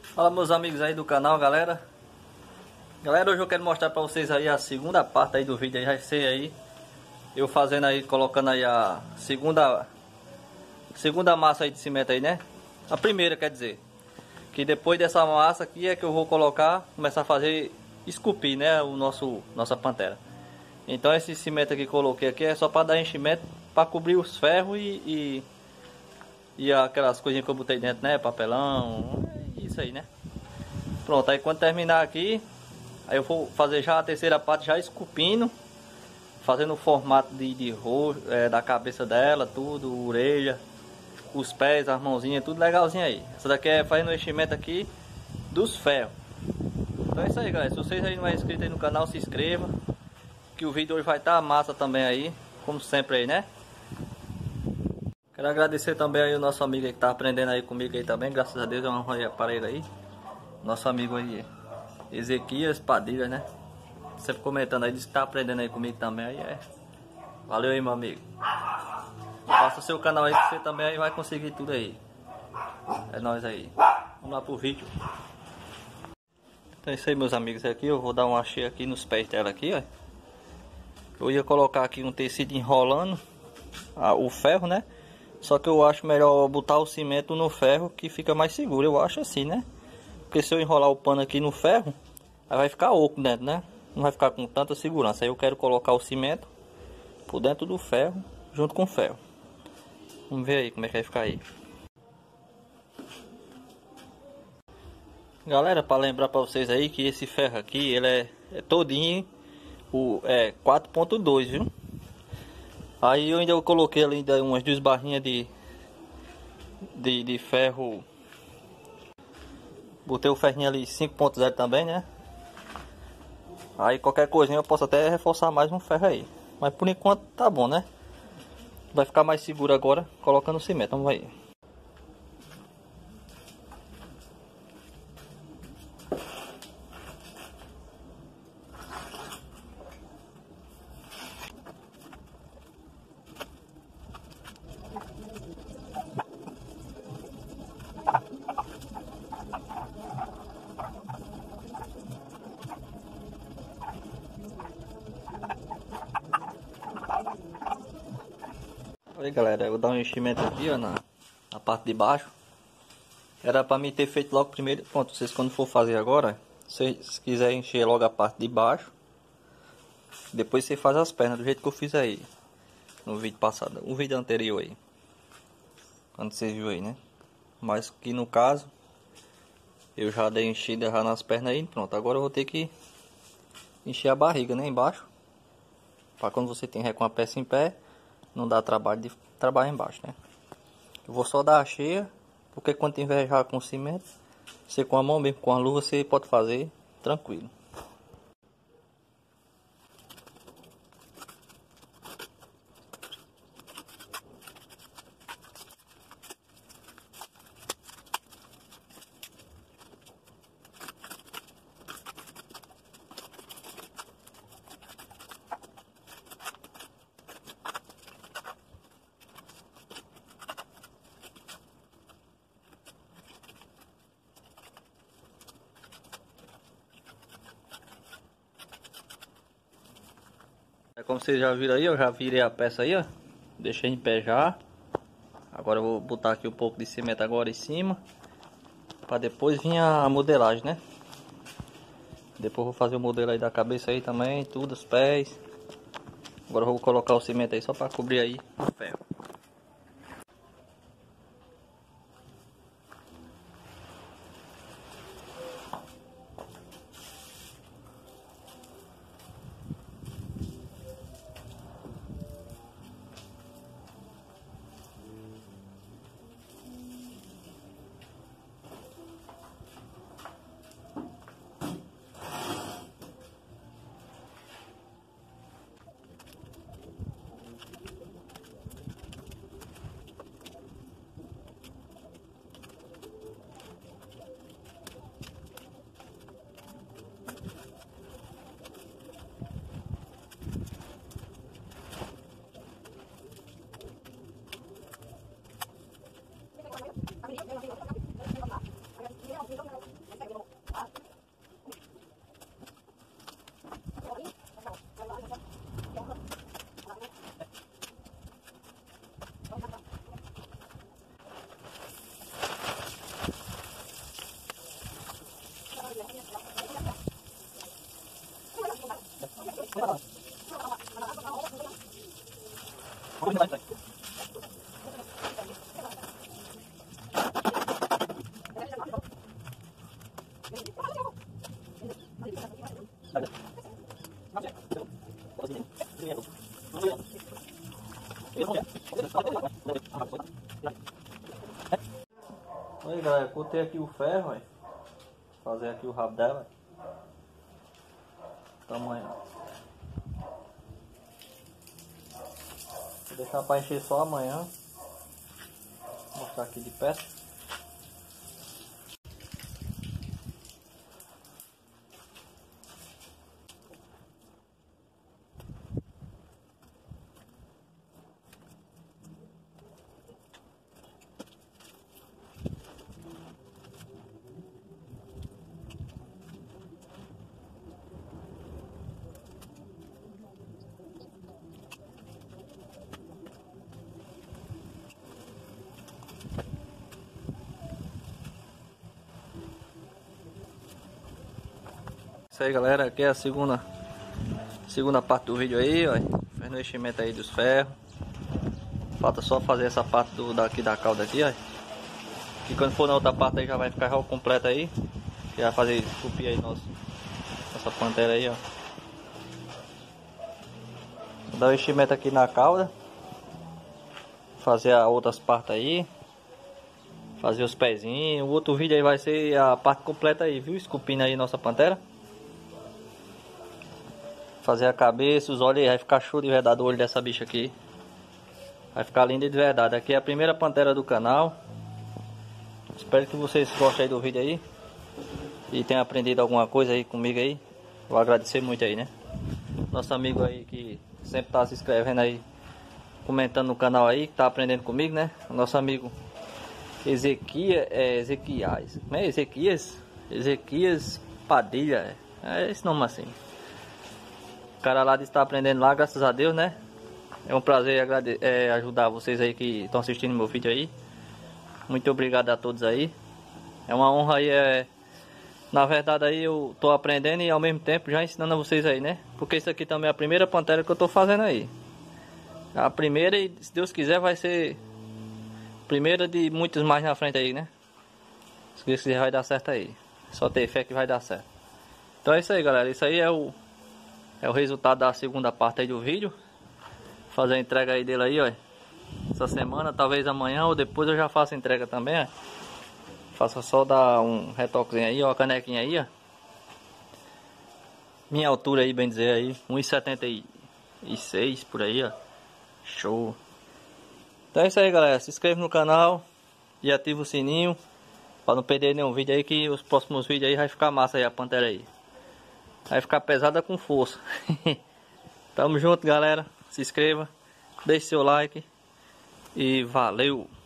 Fala, meus amigos aí do canal, galera. Galera, hoje eu quero mostrar pra vocês aí a segunda parte aí do vídeo aí. Vai ser aí eu fazendo aí, colocando aí a segunda massa aí de cimento aí, né? A primeira, quer dizer. Que depois dessa massa aqui é que eu vou colocar, começar a fazer, esculpir, né? Nossa pantera. Então esse cimento aqui que eu coloquei aqui é só para dar enchimento, para cobrir os ferros e aquelas coisinhas que eu botei dentro, né? Papelão, isso aí, né? Pronto, aí quando terminar aqui, aí eu vou fazer já a terceira parte, já esculpindo, fazendo o formato de rosto, da cabeça dela, tudo, orelha, os pés, as mãozinhas, tudo legalzinho aí. Essa daqui é fazendo o enchimento aqui dos ferros. Então é isso aí, galera. Se vocês aí não é inscrito aí no canal, se inscreva, que o vídeo hoje vai estar massa também aí, como sempre aí, né? Quero agradecer também aí o nosso amigo aí que tá aprendendo aí comigo aí também, graças a Deus, eu arrumei aparelho aí. Nosso amigo aí, Ezequias Padilha, né? Sempre comentando aí, disse que tá aprendendo aí comigo também, aí valeu aí, meu amigo. Faça o seu canal aí que você também aí vai conseguir tudo aí. É nóis aí. Vamos lá pro vídeo. Então é isso aí, meus amigos, aqui eu vou dar uma cheia aqui nos pés dela aqui, ó. Eu ia colocar aqui um tecido enrolando o ferro, né? Só que eu acho melhor botar o cimento no ferro, que fica mais seguro, eu acho assim, né? Porque se eu enrolar o pano aqui no ferro, aí vai ficar oco dentro, né? Não vai ficar com tanta segurança. Aí eu quero colocar o cimento por dentro do ferro, junto com o ferro. Vamos ver aí como é que vai ficar aí. Galera, para lembrar para vocês aí que esse ferro aqui, ele é todinho, 4.2, viu? Aí eu ainda coloquei ali ainda umas 2 barrinhas de ferro. Botei o ferrinho ali 5.0 também, né? Aí qualquer coisinha eu posso até reforçar mais um ferro aí. Mas por enquanto tá bom, né? Vai ficar mais seguro agora colocando cimento. Vamos aí. Aí, galera, eu vou dar um enchimento aqui, ó, na parte de baixo. Era pra mim ter feito logo primeiro. Pronto, vocês quando for fazer agora, se quiser encher logo a parte de baixo, depois você faz as pernas do jeito que eu fiz aí no vídeo passado, o vídeo anterior aí, quando vocês viram aí, né? Mas que no caso eu já dei enchida já nas pernas aí. Pronto, agora eu vou ter que encher a barriga, né, embaixo, para quando você tem com a peça em pé não dá trabalho de trabalhar embaixo, né? Eu vou só dar a cheia, porque quando tiver já com cimento, você com a mão mesmo, com a luva, você pode fazer tranquilo. Como vocês já viram aí, eu já virei a peça aí, ó. Deixei em pé já. Agora eu vou botar aqui um pouco de cimento agora em cima, para depois vir a modelagem, né? Depois eu vou fazer o modelo aí da cabeça aí também, tudo, os pés. Agora eu vou colocar o cimento aí só para cobrir aí o ferro. Aí galera, cortei aqui o ferro, ó. Fazer aqui o rabo dela. Tamanho. Vou deixar para encher só amanhã. Vou mostrar aqui de perto. Isso aí galera, aqui é a segunda parte do vídeo aí, ó. Fazendo o enchimento aí dos ferros. Falta só fazer essa parte daqui da cauda aqui, ó. Que quando for na outra parte aí já vai ficar já completa aí. Que vai fazer esculpir aí nossa pantera aí, ó. Vou dar o enchimento aqui na cauda. Fazer as outras partes aí. Fazer os pezinhos. O outro vídeo aí vai ser a parte completa aí, viu? Esculpindo aí nossa pantera. Fazer a cabeça, os olhos aí, vai ficar show de verdade o olho dessa bicha aqui. Vai ficar linda de verdade. Aqui é a primeira pantera do canal. Espero que vocês gostem aí do vídeo aí. E tenham aprendido alguma coisa aí comigo aí. Vou agradecer muito aí, né? Nosso amigo aí que sempre tá se inscrevendo aí, comentando no canal aí, que tá aprendendo comigo, né? O nosso amigo Ezequias Padilha. É esse nome assim. O cara lá está aprendendo lá, graças a Deus, né? É um prazer ajudar vocês aí que estão assistindo meu vídeo aí. Muito obrigado a todos aí. É uma honra aí, na verdade aí eu tô aprendendo e ao mesmo tempo já ensinando a vocês aí, né? Porque isso aqui também é a primeira pantera que eu tô fazendo aí. A primeira e se Deus quiser vai ser a primeira de muitos mais na frente aí, né? Se Deus quiser vai dar certo aí. Só ter fé que vai dar certo. Então é isso aí galera, isso aí é o resultado da segunda parte aí do vídeo. Fazer a entrega aí dele aí, ó. Essa semana, talvez amanhã ou depois eu já faço a entrega também, ó. Faço só dar um retoquezinho aí, ó, a canequinha aí, ó. Minha altura aí, bem dizer aí, 1,76 por aí, ó. Show. Então é isso aí, galera. Se inscreve no canal e ativa o sininho para não perder nenhum vídeo aí, que os próximos vídeos aí vai ficar massa aí a pantera aí. Vai ficar pesada com força. Tamo junto, galera. Se inscreva, deixe seu like e valeu!